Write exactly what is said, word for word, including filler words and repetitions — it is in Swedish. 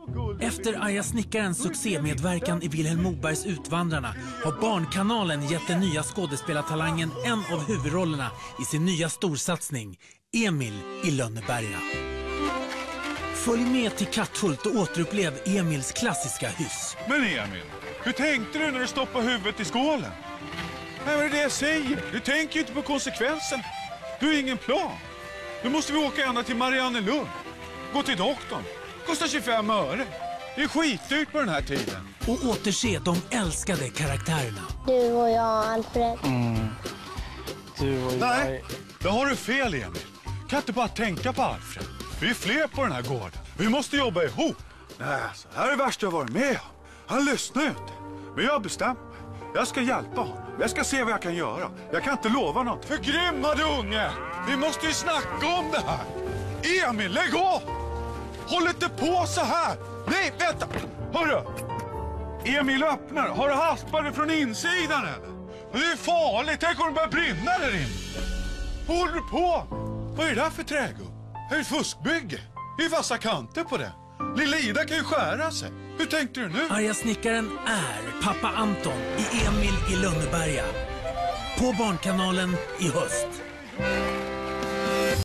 Efter Arga snickarens succémedverkan i Vilhelm Mobergs Utvandrarna har Barnkanalen gett den nya skådespelartalangen en av huvudrollerna i sin nya storsatsning, Emil i Lönneberga. Följ med till Katthult och återupplev Emils klassiska hyss. Men Emil, hur tänkte du när du stoppade huvudet i skålen? Nej, vad är det jag säger? Du tänker ju inte på konsekvensen. Du har ingen plan. Nu måste vi åka ända till Mariannelund. Gå till doktorn. Kostar tjugofem öre. Det är skitdyrt på den här tiden. Och återse de älskade karaktärerna. Du och jag, Alfred. Mm. Du och jag... Nej, då har du fel, Emil. Kan inte bara tänka på Alfred. Vi är fler på den här gården. Vi måste jobba ihop. Nej, så här är det värsta jag varit med om. Han lyssnar ju inte. Men jag har bestämt mig. Jag ska hjälpa honom. Jag ska se vad jag kan göra. Jag kan inte lova något. Förgrymmade unge! Vi måste ju snacka om det här. Emil, lägg av! Håll inte på så här! Nej, vänta! Hörru! Emil öppnar. Har du haspare från insidan eller? Det är farligt. Tänk om det börjar brinna där inne. Vad håller du på? Vad är det där för trägubb? Det är ett fuskbygge. Det är fasta kanter på det. Lilla Ida kan ju skära sig. Hur tänkte du nu? Arga snickaren är pappa Anton i Emil i Lönneberga. På Barnkanalen i höst.